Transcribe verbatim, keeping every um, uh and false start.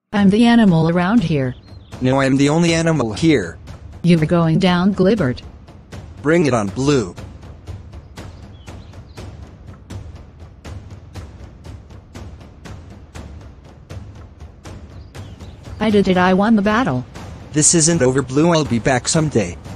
I'm the animal around here. No, I'm the only animal here. You were going down, Gilbert. Bring it on, Blue. I did it, I won the battle. This isn't over, Blue. I'll be back someday.